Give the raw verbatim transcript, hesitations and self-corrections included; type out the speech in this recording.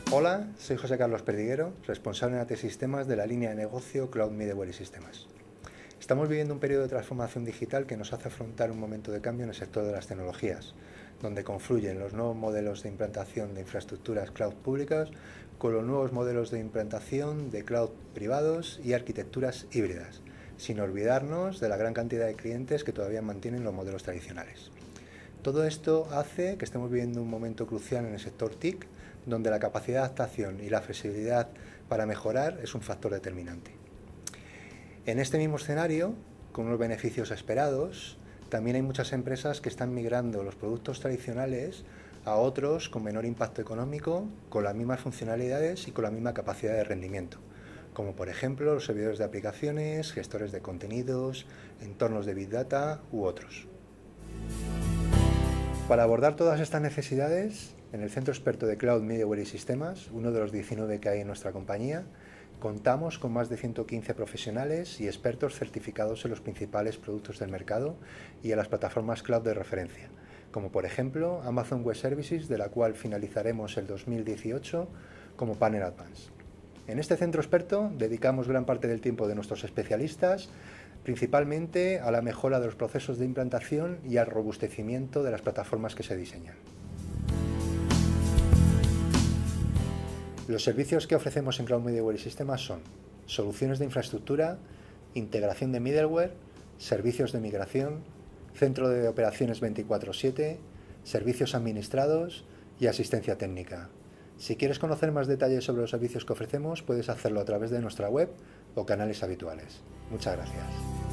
Hola, soy José Carlos Perdiguero, responsable de A T Sistemas de la línea de negocio Cloud Middleware y Sistemas. Estamos viviendo un periodo de transformación digital que nos hace afrontar un momento de cambio en el sector de las tecnologías, donde confluyen los nuevos modelos de implantación de infraestructuras cloud públicas con los nuevos modelos de implantación de cloud privados y arquitecturas híbridas, sin olvidarnos de la gran cantidad de clientes que todavía mantienen los modelos tradicionales. Todo esto hace que estemos viviendo un momento crucial en el sector T I C, donde la capacidad de adaptación y la flexibilidad para mejorar es un factor determinante. En este mismo escenario, con unos beneficios esperados, también hay muchas empresas que están migrando los productos tradicionales a otros con menor impacto económico, con las mismas funcionalidades y con la misma capacidad de rendimiento, como por ejemplo los servidores de aplicaciones, gestores de contenidos, entornos de Big Data u otros. Para abordar todas estas necesidades, en el Centro Experto de Cloud Middleware y Sistemas, uno de los diecinueve que hay en nuestra compañía, contamos con más de ciento quince profesionales y expertos certificados en los principales productos del mercado y en las plataformas cloud de referencia, como por ejemplo Amazon Web Services, de la cual finalizaremos el dos mil dieciocho como Partner Advance. En este centro experto dedicamos gran parte del tiempo de nuestros especialistas principalmente a la mejora de los procesos de implantación y al robustecimiento de las plataformas que se diseñan. Los servicios que ofrecemos en Cloud Middleware y Sistemas son soluciones de infraestructura, integración de middleware, servicios de migración, centro de operaciones veinticuatro siete, servicios administrados y asistencia técnica. Si quieres conocer más detalles sobre los servicios que ofrecemos, puedes hacerlo a través de nuestra web o canales habituales. Muchas gracias.